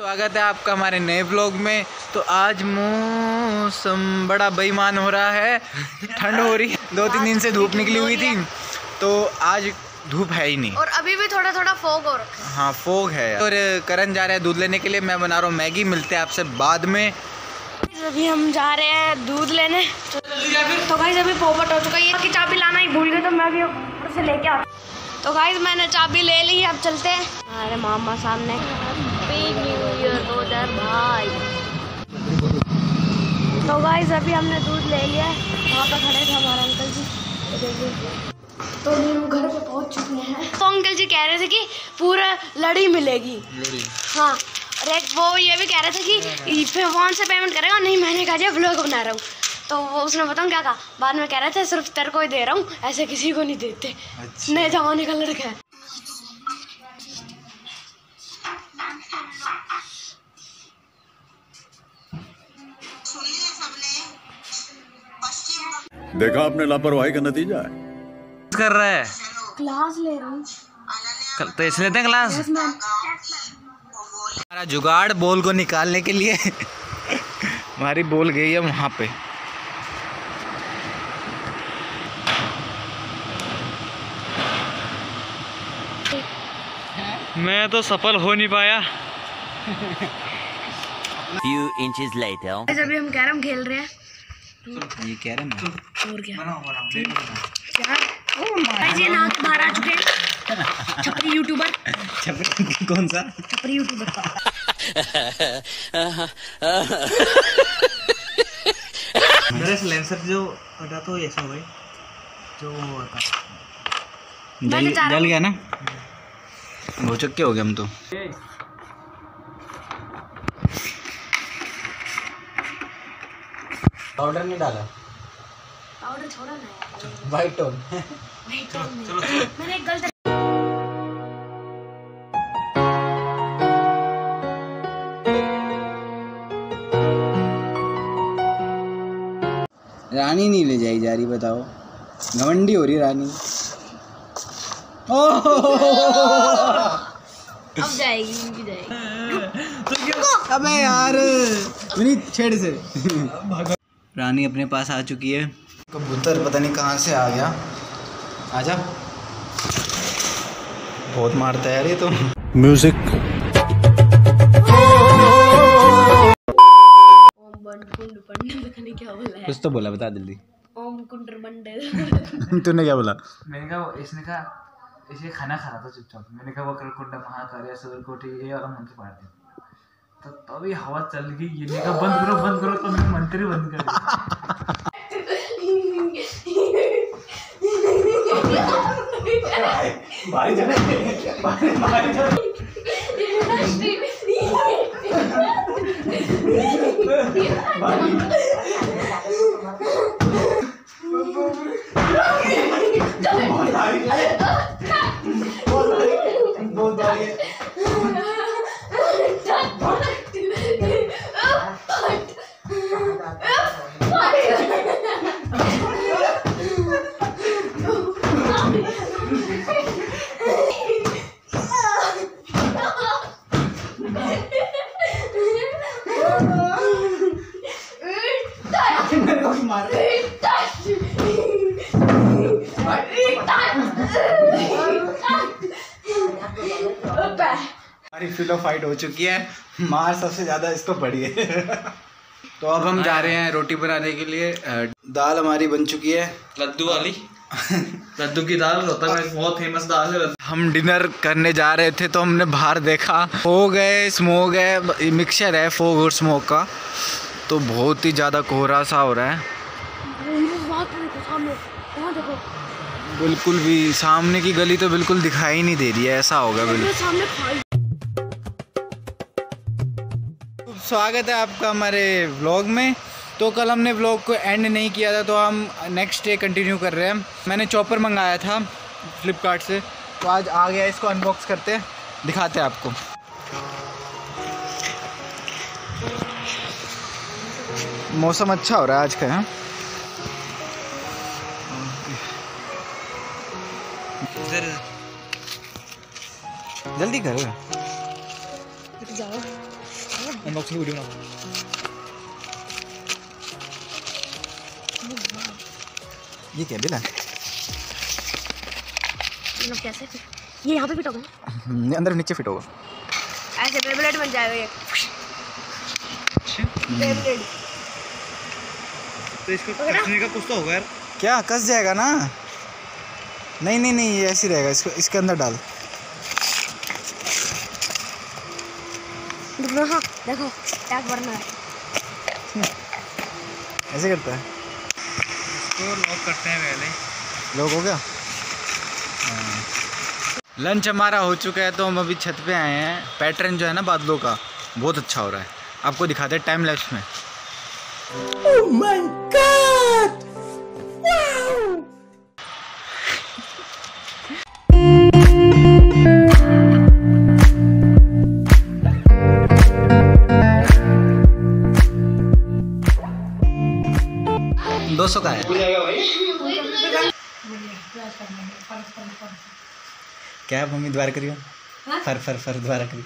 स्वागत है आपका हमारे नए व्लॉग में। तो आज मौसम बड़ा बेईमान हो रहा है, ठंड हो रही है, 2-3 दिन से धूप निकली हुई थी तो आज धूप है ही नहीं और अभी भी थोड़ा थोड़ा फोग हो रखा है। हाँ फोग है। और करण जा रहे हैं दूध लेने के लिए, मैं बना रहा हूँ मैगी। मिलते हैं आपसे बाद में। अभी हम जा रहे हैं दूध लेने। तो गाइस अभी पोपट हो चुका है, कि चाबी लाना ही भूल गए तो मैं अभी ऊपर से लेके आता। तो गाइस मैंने चाबी ले ली है, अब चलते हैं। अरे मामा सामने भाई। तो गाइस अभी हमने दूध ले लिया है, वहाँ पर खड़े थे हमारे अंकल जी। तो हम घर पे पहुँच चुके हैं। तो अंकल जी कह रहे थे कि पूरा लड़ी मिलेगी। हाँ, और एक वो ये भी कह रहे थे कि फोन से पेमेंट करेगा। नहीं, मैंने कहा व्लॉग बना रहा हूँ। तो वो उसने बताऊँ क्या कहा, बाद में कह रहे थे सिर्फ तेरे को ही दे रहा हूँ, ऐसे किसी को नहीं देते। अच्छा। नए जमाने का लड़का है। देखा आपने लापरवाही का नतीजा है। कर रहा है, क्लास ले रहा हूँ। तो इसलिए लेते हैं क्लास। हमारा जुगाड़ बॉल को निकालने के लिए हमारी बॉल गई है वहाँ पे। मैं तो सफल हो नहीं पाया। Few inches later. अभी हम कैरम खेल रहे हैं। ये कह रहे हैं और क्या क्या जी ना बाहर आ चुके हैं। छपरी यूट्यूबर। छपरी कौन सा? छपरी यूट्यूबर। मेरा सिलेंसर जो हटा तो ऐसा हो गई जो होता जल गया ना, हो चुके हो गए हम तो। पाउडर नहीं डाला, पाउडर छोड़ा ना यार। White tone. चलो मैंने एक गलत। रानी नहीं ले जाई जा रही, बताओ, घमंडी हो रही रानी। अब जाएगी, इनकी जाएगी। अबे यार मेरी छेड़ से। रानी अपने पास आ चुकी है। कबूतर पता नहीं कहाँ से आ गया। आजा, बहुत मारता है यार ये तो। म्यूजिक ओम कुंड पंडित पता नहीं क्या बोला है। कुछ तो बोला, बता जल्दी। ओम कुंड पंडित। तूने क्या बोला? मैंने कहा, इसने कहा इसे खाना खा रहा था चुपचाप। मैंने कहा वक्र कुंड महाकार्य सदरकोटि ये और मंत्र पढ़ दिया। तो तभी हवा चल गई। ये ने कहा बंद करो तो मैं मंत्र बंद कर दिया। भाई जाने हमारी फिलो फाइट हो चुकी है, मार सबसे ज्यादा इसको पड़ी है। तो अब हम जा रहे हैं रोटी बनाने के लिए। दाल हमारी बन चुकी है, लड्डू वाली। लड्डू की दाल होता है, बहुत फेमस दाल है। हम डिनर करने जा रहे थे तो हमने बाहर देखा फोग है, स्मोक है, मिक्सचर है फोग और स्मोक का। तो बहुत ही ज़्यादा कोहरा सा हो रहा है। बिल्कुल भी सामने की गली तो बिल्कुल दिखाई नहीं दे रही है, ऐसा होगा बिल्कुल। स्वागत है आपका हमारे व्लॉग में। तो कल हमने व्लॉग को एंड नहीं किया था तो हम नेक्स्ट डे कंटिन्यू कर रहे हैं। मैंने चॉपर मंगाया था फ्लिपकार्ट से, तो आज आ गया, इसको अनबॉक्स करते हैं, दिखाते हैं आपको। मौसम अच्छा हो रहा है आज का। है जल्दी कर। जाओ। अनबॉक्सिंग वीडियो बना। ये क्या बिल है? कैसे ये यहाँ पे फिट होगा? अंदर नीचे फिट होगा। ऐसे बेब्लेड बन जाएगा ये। बेब्लेड। तो इसको कसने का कुछ तो होगा यार। क्या कस जाएगा ना? नहीं नहीं नहीं, ये ऐसे रहेगा। इसको इसके अंदर डाल। हाँ देखो टैग भरना है। ऐसे करता है। इसको लॉक करते हैं पहले। लॉक हो गया। लंच हमारा हो चुका है तो हम अभी छत पे आए हैं। पैटर्न जो है ना बादलों का बहुत अच्छा हो रहा है। आपको दिखाते हैं टाइम लैप्स में। Oh my God! Wow! $200 का है। क्या मम्मी द्वार करियो? फर फर फर द्वारा करियो।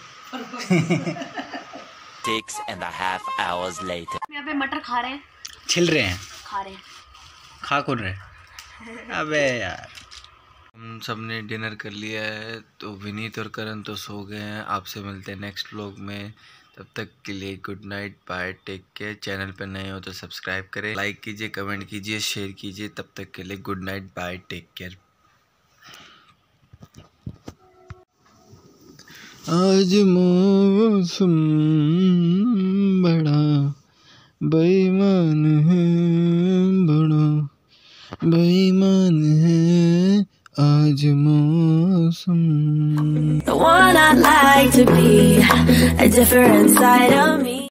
6.5 hours later. यहाँ पे मटर खा रहे हैं। छिल रहे हैं। खा रहे हैं। खा कौन रहे? अबे यार। हम सब ने डिनर कर लिया है तो विनीत और करण तो सो गए हैं। आपसे मिलते हैं नेक्स्ट व्लॉग में। तब तक के लिए good night, bye, take care. Channel पर नए हो तो सब्सक्राइब करें, लाइक कीजिए, कमेंट कीजिए, शेयर कीजिए। तब तक के लिए good night, bye, take care. आज मौसम बड़ा बेईमान है, बड़ा बेईमान है आज मौसम। The one I'd like to be, a different side of me.